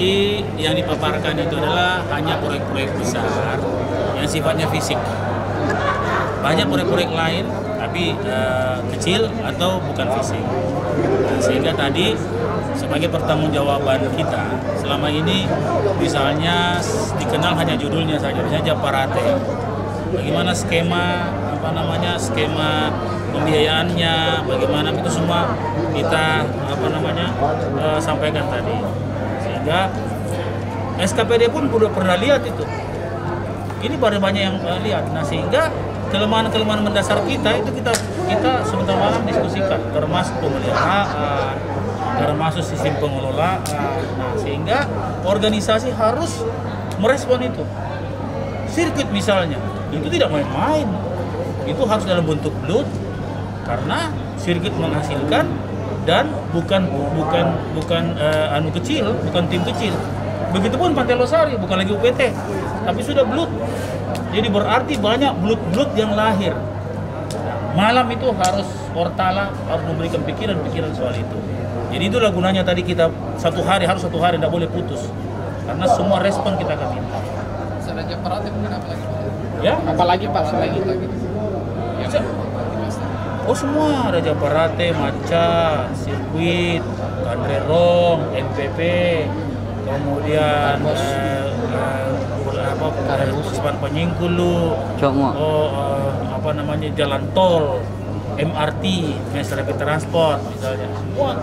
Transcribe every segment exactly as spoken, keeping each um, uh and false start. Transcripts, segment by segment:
Jadi yang dipaparkan itu adalah hanya proyek-proyek besar yang sifatnya fisik. Banyak proyek-proyek lain tapi uh, kecil atau bukan fisik. Nah, sehingga tadi sebagai pertanggungjawaban kita selama ini misalnya dikenal hanya judulnya saja, misalnya Japarate. Bagaimana skema apa namanya skema pembiayaannya, bagaimana itu semua kita apa namanya uh, sampaikan tadi. Sehingga S K P D pun sudah pernah lihat itu. Ini baru banyak yang uh, lihat. Nah, sehingga kelemahan-kelemahan mendasar kita itu kita kita sebentar malam diskusikan, termasuk pemeliharaan, termasuk sistem pengelolaan. Nah, sehingga organisasi harus merespon itu. Sirkuit misalnya, itu tidak main-main. Itu harus dalam bentuk blood karena sirkuit menghasilkan dan bukan bukan bukan uh, anu kecil, bukan tim kecil. Begitupun Pantai Losari, bukan lagi U P T, tapi sudah blood. Jadi berarti banyak blood-blood yang lahir. Malam itu harus Ortala harus memberikan pikiran-pikiran soal itu. Jadi itulah gunanya tadi kita satu hari harus satu hari tidak boleh putus karena semua respon kita akan minta. Raja Parate mungkin apa lagi? Ya? Apalagi Pak selain lagi? Ya. Oh semua Raja Parate, Maca, sirkuit, Kandrerong, M P P, kemudian eh, eh, apa Puspan Penyingkulu, oh eh, apa namanya jalan tol, M R T, Mass Rapid Transport misalnya. Wah,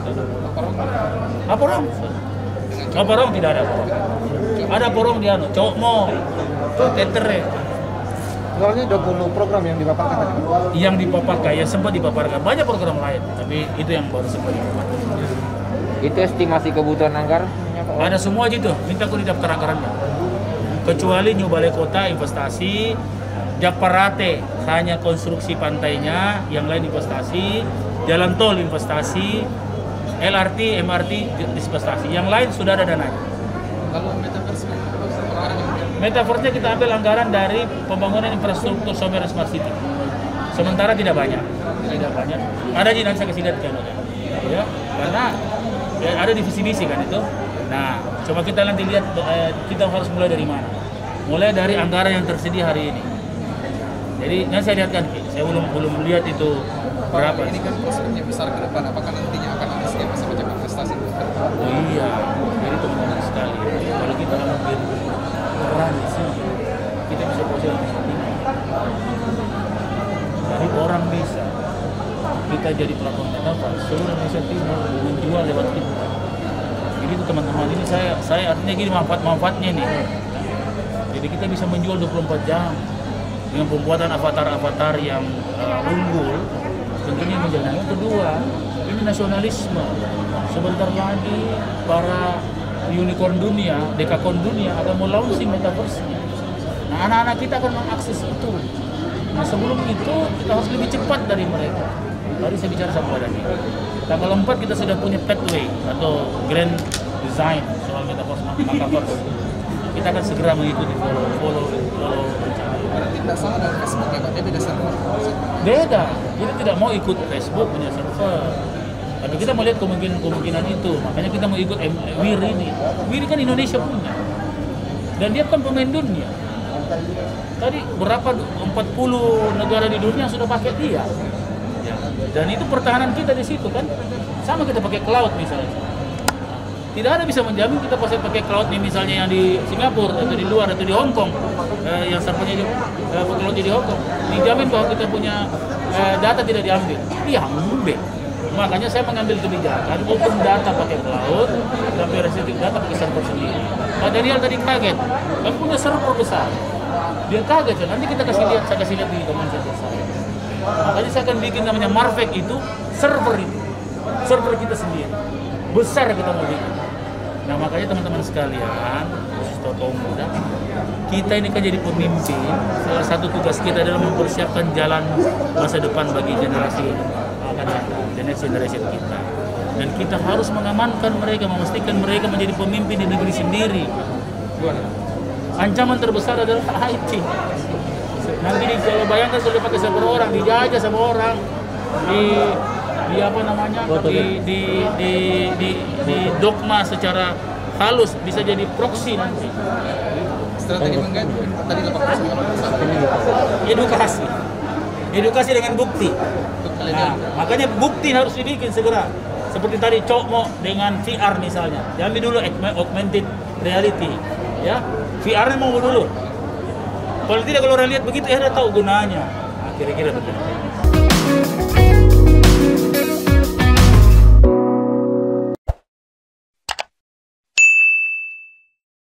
apa orang? Apa orang tidak ada porong? Ada porong di anu, Cokmo, Tetere. Soalnya dua puluh program yang dipaparkan tadi. Yang dipaparkan, ya sempat dipaparkan. Banyak program lain, tapi itu yang baru sempat dipaparkan. Itu estimasi kebutuhan anggaran? Ada semua gitu, minta aku di daftar anggarannya. Kecuali New Balai Kota investasi, Japarate hanya konstruksi pantainya, yang lain investasi, jalan tol investasi, L R T, M R T investasi, yang lain sudah ada dananya. Kalau metaverse, Metaverse-nya kita ambil anggaran dari pembangunan infrastruktur Somero Smart City. Sementara tidak banyak, tidak banyak. Ada di nanti saya kasih lihat kan, ya, karena ya, ada divisi misi kan itu. Nah, coba kita nanti lihat eh, kita harus mulai dari mana? Mulai dari anggaran yang tersedia hari ini. Jadi nanti saya lihatkan, saya belum belum lihat itu berapa. Ini kan prospeknya besar ke depan. Apakah nantinya akan ada skema semacam investasi? Oh iya, jadi itu menarik sekali. Kalau kita ambil peran di sini, kita bisa posisi tinggi. Dari orang bisa kita jadi platform metaverse seluruh Indonesia Timur menjual lewat kita. Jadi itu teman-teman ini saya saya artinya gini manfaat-manfaatnya nih. Jadi kita bisa menjual dua puluh empat jam dengan pembuatan avatar-avatar yang uh, unggul. Tentunya menjadi yang kedua, ini nasionalisme. Sebentar lagi para unicorn dunia, dekakon dunia akan mau launching metaverse-nya. Nah, anak-anak kita akan mengakses itu. Nah, sebelum itu kita harus lebih cepat dari mereka. Tadi saya bicara sama badan ini. Tanggal empat kita sudah punya pathway atau grand design soal metaverse metaverse. Kita akan segera mengikuti follow follow follow rencana. Berarti tidak sama dengan Facebook ya Pak, dia beda server. Beda, kita tidak mau ikut Facebook punya server. Tapi kita melihat kemungkinan-kemungkinan itu, makanya kita mau ikut W I R ini. W I R kan Indonesia punya, dan dia kan pemain dunia. Tadi berapa empat puluh negara di dunia sudah pakai dia. Dan itu pertahanan kita di situ kan, sama kita pakai cloud misalnya. Tidak ada bisa menjamin kita pasti pakai cloud nih misalnya yang di Singapura atau di luar atau di Hong Kong, eh, yang servernya di eh, cloud di Hong Kong. Dijamin bahwa kita punya eh, data tidak diambil. Diambil. Makanya saya mengambil kebijakan open data pakai cloud, tapi resistif data pakai server sendiri. Pak Daniel tadi kaget, kami punya server besar. Dia kaget kan, nanti kita kasih lihat, saya kasih lihat di teman server saya. Makanya saya akan bikin namanya Marvek itu server itu, server kita sendiri. Besar kita mau bikin. Nah makanya teman-teman sekalian, khusus tokoh muda, kita ini kan jadi pemimpin. Salah satu tugas kita adalah mempersiapkan jalan masa depan bagi generasi akan datang, generasi generasi kita. Dan kita harus mengamankan mereka, memastikan mereka menjadi pemimpin di negeri sendiri. Ancaman terbesar adalah I T. Nanti di, kalau bayangkan kalau pakai server orang, dijajah sama orang, di di apa namanya, di di di di, di dogma secara halus, bisa jadi proksi nanti. Strategi mengganti tadi delapan puluh sembilan persen Edukasi, edukasi dengan bukti. untuk kalian Nah, yang makanya bukti harus dibikin segera. Seperti tadi Cokmo dengan V R misalnya. Jangan dulu augmented reality, ya. V R-nya mau dulu. Kalau tidak, kalau orang lihat begitu, ya udah tahu gunanya. Nah, kira-kira begitu.